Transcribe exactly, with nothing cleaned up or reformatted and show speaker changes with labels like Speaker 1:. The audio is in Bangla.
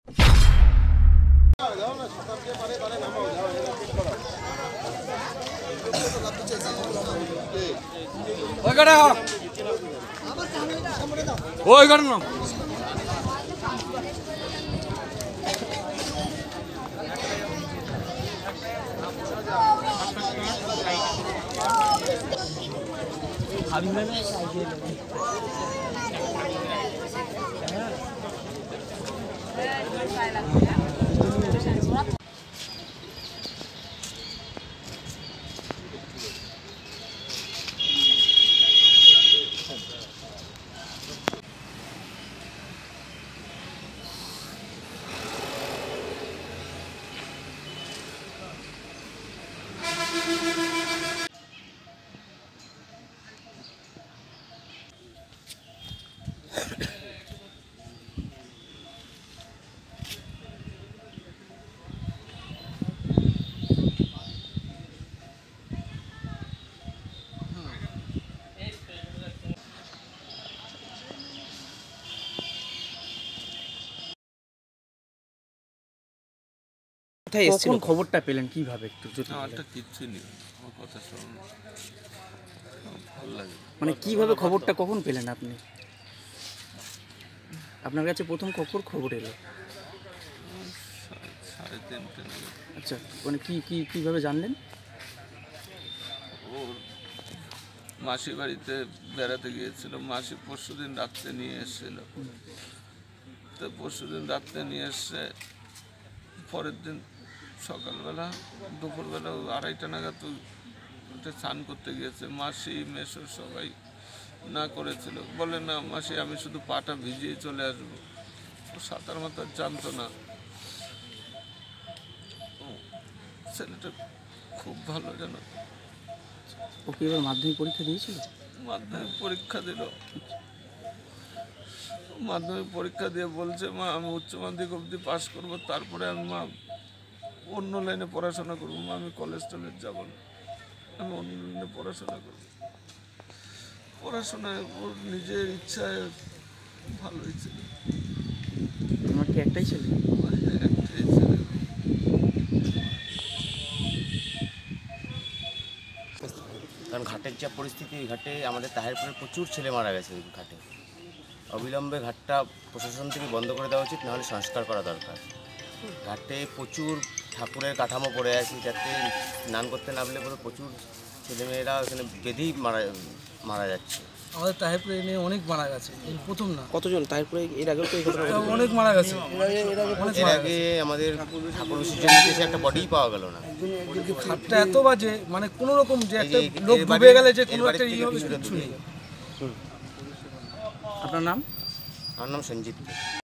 Speaker 1: ওই কারণ কখন খবরটা পেলেন কিভাবে একটু যদি
Speaker 2: আমারটা কিচ্ছু নেই, আমার কথা শুনুন, ভালো লাগে।
Speaker 1: মানে কিভাবে খবরটা কখন পেলেন আপনি? আপনার কাছে প্রথম কখন খবর এলো?
Speaker 2: সাড়ে তিনটে নাগাদ।
Speaker 1: আচ্ছা, মানে কি কি কিভাবে জানলেন?
Speaker 2: ওর মাসি বাড়িতে বেড়াতে গিয়েছিল, মাসি পরশু দিন রাত্রে নিয়ে এসেছিল। তো পরশু দিন রাত্রে নিয়ে এসছে, পরের দিন সকালবেলা দুপুরবেলা আড়াইটা নাগাদ ওটা স্নান করতে গিয়েছে। মাসি মেসো সবাই না করেছিল, বলে না মাসি আমি শুধু পাটা ভিজিয়ে চলে আসবো। ও সাঁতার মাতার জানতো না। ছেলেটা খুব ভালো জানো।
Speaker 1: ও কি এবার মাধ্যমিক পরীক্ষা দিয়েছিল?
Speaker 2: মাধ্যমিক পরীক্ষা দিল, মাধ্যমিক পরীক্ষা দিয়ে বলছে মা আমি উচ্চ মাধ্যমিক অবধি পাস করবো, তারপরে আমি মা অন্য লাইনে পড়াশোনা করবো, মা আমি কলেজ টলেজ যাবো না, আমি অন্য লাইনে পড়াশোনা করবো। পড়াশোনায় ওর নিজের ইচ্ছায় ভালোই ছিল।
Speaker 1: আমার কি একটাই ছেলে?
Speaker 2: একটাই ছেলে।
Speaker 3: কারণ ঘাটের যা পরিস্থিতি, ঘাটে আমাদের তাহেরপুরে প্রচুর ছেলে মারা গেছে। ওই ঘাটে অবিলম্বে ঘাটটা প্রশাসন থেকে বন্ধ করে দেওয়া উচিত, নাহলে সংস্কার করা দরকার। ঘাটে প্রচুর ঠাকুরের কাঠামো পড়ে আছে, যাতে স্নান করতে না পারলে পরে প্রচুর ছেলেমেয়েরা ওখানে বেঁধেই মারা মারা যাচ্ছে।
Speaker 4: আমাদের তাহেরপুরে নিয়ে অনেক মারা গেছে, এই প্রথম না।
Speaker 1: কতজন তারপরে এর আগেও তো এই ঘটনা ঘটেছে?
Speaker 4: অনেক মারা গেছে।
Speaker 3: এর আগে আমাদের ঠাকুর বিসর্জন দিতে একটা বডিই পাওয়া গেল না।
Speaker 4: ঘাটটা এত বাজে, মানে কোনো রকম যে একটা লোক ডুবে গেলে যে কোনো একটা ইয়ে হবে কিছু নেই।
Speaker 1: আপনার নাম?
Speaker 3: আমার নাম সঞ্জিত।